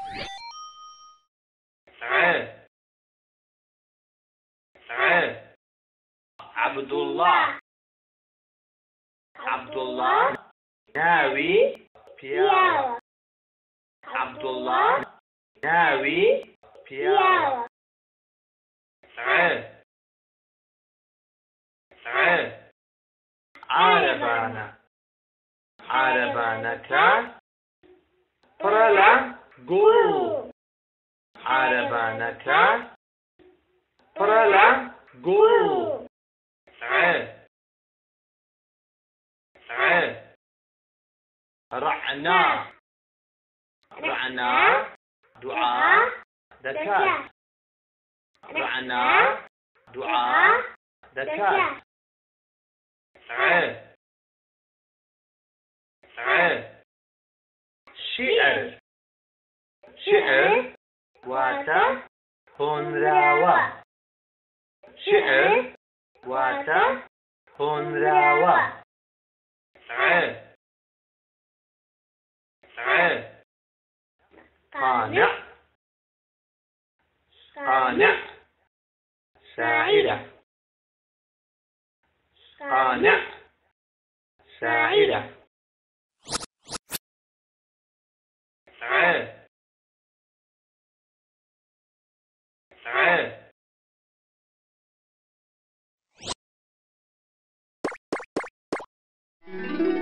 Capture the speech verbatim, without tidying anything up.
ع ع عبد الله عبد الله ناوي بياوة عبد الله ناوي بياوة ع ع عربانة عربانك فرلا جو عربانك فرلا جو ع ع رعنا رعنا دعاء دكات رعنا دعاء دكات ع ع شعر شعر واتا هنراوة شعر واتا هنراوة ع ع قانع قانع ساعدة قانع ساعدة ع ع